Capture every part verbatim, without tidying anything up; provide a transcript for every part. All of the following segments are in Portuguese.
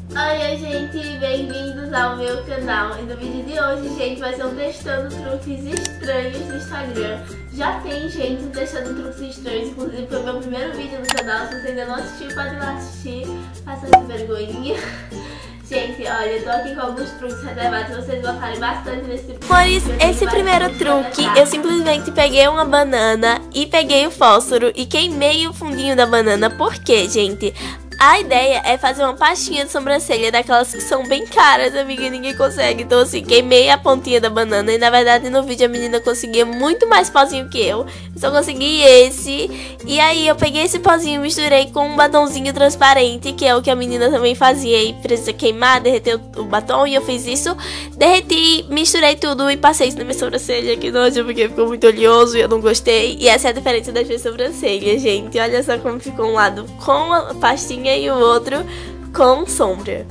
Oi, oi gente, bem-vindos ao meu canal. E no vídeo de hoje, gente, vai ser um testando truques estranhos do Instagram. Já tem, gente, um testando truques estranhos, inclusive foi o meu primeiro vídeo no canal. Se você ainda não assistiu, pode ir lá assistir, faça essa vergonhinha. Gente, olha, eu tô aqui com alguns truques reservados, vocês gostarem bastante desse tipo de Amores, esse primeiro truque, eu simplesmente peguei uma banana e peguei o fósforo e queimei o fundinho da banana. Por quê, gente? A ideia é fazer uma pastinha de sobrancelha daquelas que são bem caras, amiga, ninguém consegue. Então assim, queimei a pontinha da banana e na verdade no vídeo a menina conseguia muito mais pozinho que eu. Eu só consegui esse. E aí eu peguei esse pozinho e misturei com um batonzinho transparente, que é o que a menina também fazia. E precisa queimar, derreter o batom, e eu fiz isso. Derreti, misturei tudo e passei isso na minha sobrancelha. Que nojo, porque ficou muito oleoso e eu não gostei. E essa é a diferença das minhas sobrancelhas, gente. Olha só como ficou um lado com a pastinha e o outro com sombra.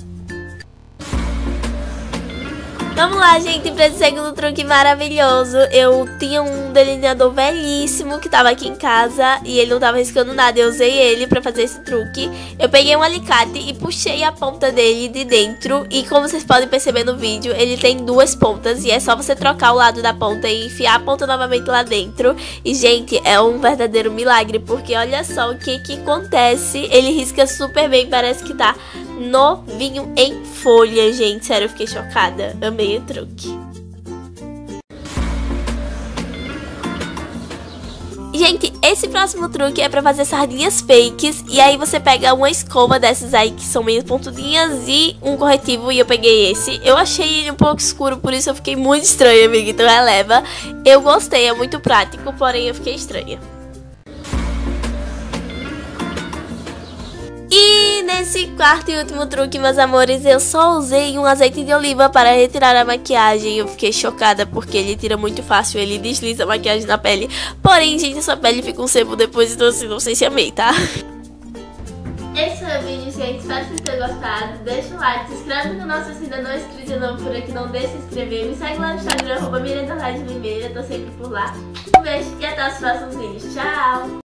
Vamos lá, gente, para esse segundo truque maravilhoso. Eu tinha um delineador velhíssimo que tava aqui em casa e ele não tava riscando nada. Eu usei ele pra fazer esse truque. Eu peguei um alicate e puxei a ponta dele de dentro. E como vocês podem perceber no vídeo, ele tem duas pontas e é só você trocar o lado da ponta e enfiar a ponta novamente lá dentro. E, gente, é um verdadeiro milagre, porque olha só o que que acontece. Ele risca super bem, parece que tá novinho em folha, gente. Sério, eu fiquei chocada. Amei o truque. Gente, esse próximo truque é pra fazer sardinhas fakes. E aí você pega uma escova dessas aí que são meio pontudinhas e um corretivo, e eu peguei esse. Eu achei ele um pouco escuro, por isso eu fiquei muito estranha, amiga. Então releva. Eu gostei, é muito prático, porém eu fiquei estranha. E nesse quarto e último truque, meus amores, eu só usei um azeite de oliva para retirar a maquiagem. Eu fiquei chocada porque ele tira muito fácil, ele desliza a maquiagem na pele. Porém, gente, sua pele fica um sebo depois, então assim, não sei se amei, tá? Esse foi o vídeo, gente. Espero que vocês tenham gostado. Deixa o like, se inscreve no canal se você ainda não é inscrito de novo por aqui, não deixe de se inscrever. Me segue lá no Instagram, arroba Miranda Limeira, tô sempre por lá. Um beijo e até os próximos vídeos. Tchau!